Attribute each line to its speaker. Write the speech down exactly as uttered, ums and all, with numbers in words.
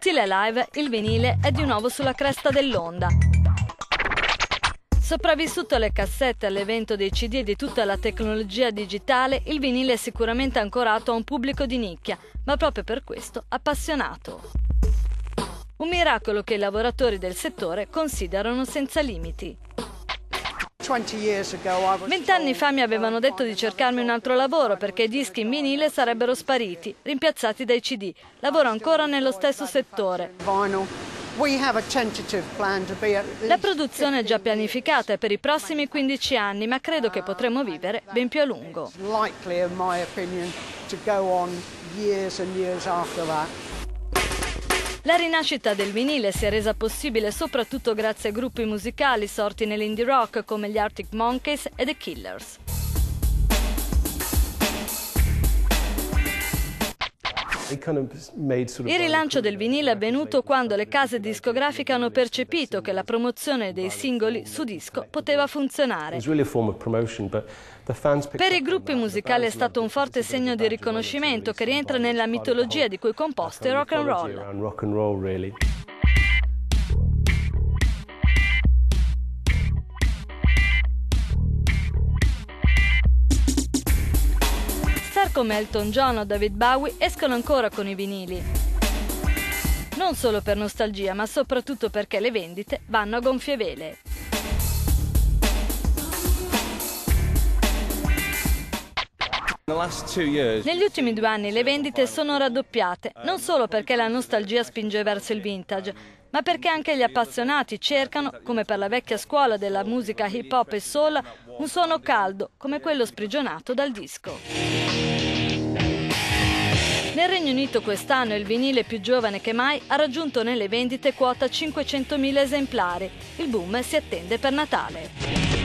Speaker 1: Stile live, il vinile è di nuovo sulla cresta dell'onda. Sopravvissuto alle cassette, all'evento dei C D e di tutta la tecnologia digitale, il vinile è sicuramente ancorato a un pubblico di nicchia, ma proprio per questo appassionato. Un miracolo che i lavoratori del settore considerano senza limiti. Vent'anni fa mi avevano detto di cercarmi un altro lavoro perché i dischi in vinile sarebbero spariti, rimpiazzati dai C D. Lavoro ancora nello stesso settore. La produzione è già pianificata per i prossimi quindici anni, ma credo che potremo vivere ben più a lungo. La rinascita del vinile si è resa possibile soprattutto grazie a gruppi musicali sorti nell'indie rock come gli Arctic Monkeys e The Killers. Il rilancio del vinile è avvenuto quando le case discografiche hanno percepito che la promozione dei singoli su disco poteva funzionare. Per i gruppi musicali è stato un forte segno di riconoscimento che rientra nella mitologia di cui è composto il rock and roll. Star come Elton John o David Bowie escono ancora con i vinili. Non solo per nostalgia, ma soprattutto perché le vendite vanno a gonfie vele. Negli ultimi due anni le vendite sono raddoppiate, non solo perché la nostalgia spinge verso il vintage, ma perché anche gli appassionati cercano, come per la vecchia scuola della musica hip hop e soul, un suono caldo, come quello sprigionato dal disco. Nel Regno Unito quest'anno il vinile più giovane che mai ha raggiunto nelle vendite quota cinquecentomila esemplari. Il boom si attende per Natale.